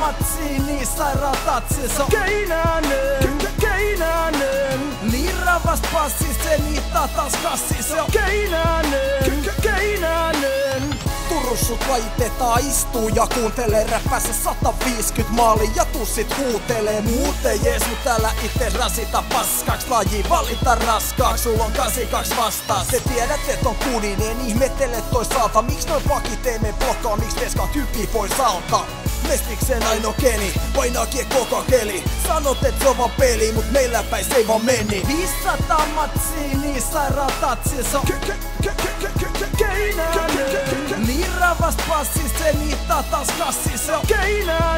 matsi, niin sairaan tatsi. Se on Keinänen. Liiravast passi, se niittaa taas kassi. Se on Keinänen. Turussut laitetaan istuu ja kuuntelee räppässä 150 maali ja tussit huutelee. Muut ei jees, mut täällä itse rasita paskaks. Laji valita raskaaks, sul on 82 vastaan. Te tiedät et on kuninen, ihmettele toisaalta. Miks noin pakit ei mene blokkaan, miks veskaa tyyppiä pois alta? Mestiksen aino keni, painaa koko keli. Sanot et se on vaan peli, mut meillä päin se ei vaan meni. 500 matsia, niin sairaan tatsi. Se on Keinänen. Liiravast passi, se niittaa taas kassi. Se on Keinänen.